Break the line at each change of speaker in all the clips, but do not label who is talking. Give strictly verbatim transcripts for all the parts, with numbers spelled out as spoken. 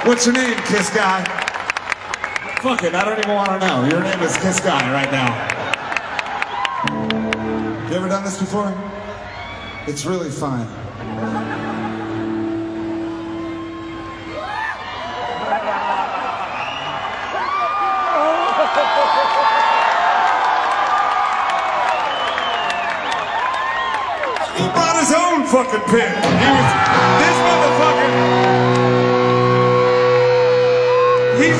What's your name, Kiss Guy? Fuck it, I don't even want to know. Your name is Kiss Guy right now. You ever done this before? It's really fun. He brought his own fucking pit. He was, this motherfucker, he's,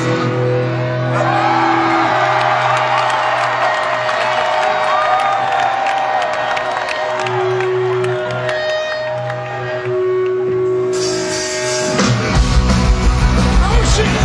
oh shit.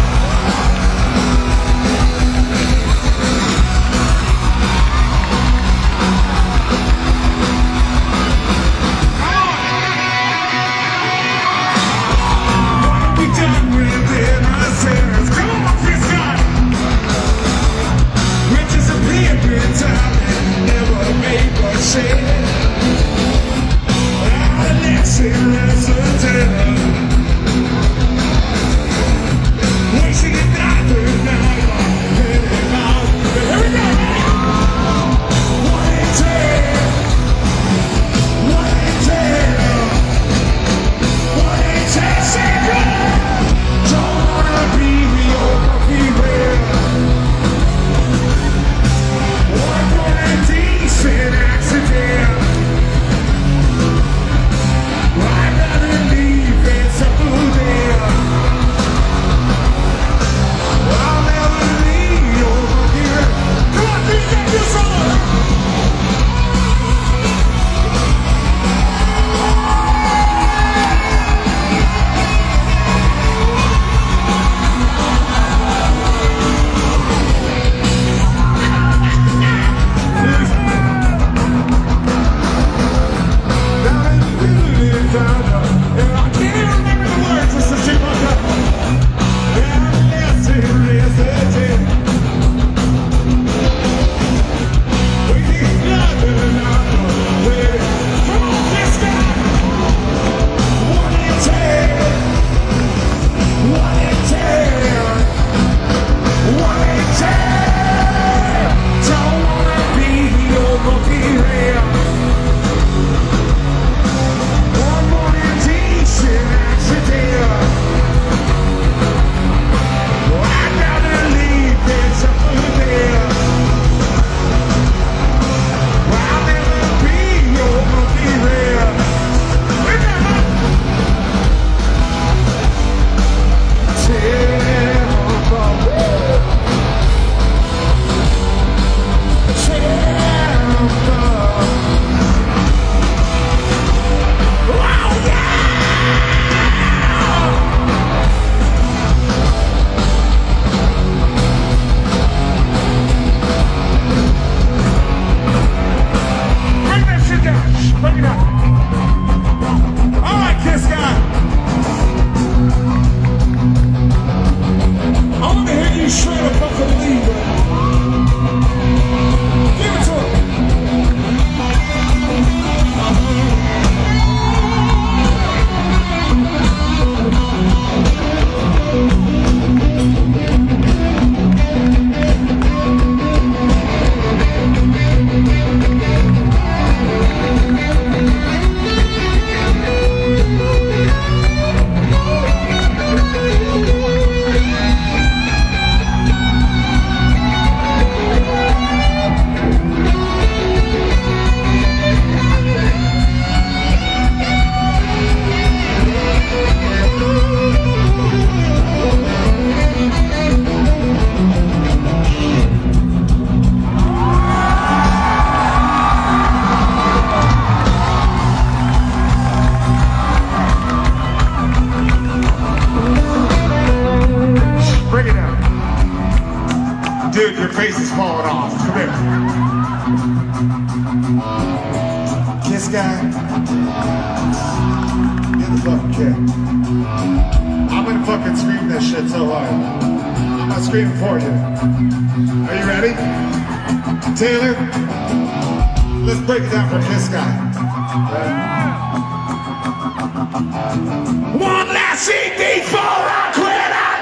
Dude, your face is falling off. Come here. Kiss Guy. Get the fucking kid. I'm gonna fucking scream this shit so hard. I'm gonna scream for you. Are you ready? Taylor, let's break it down for Kiss Guy. Right? One last C D before I quit. I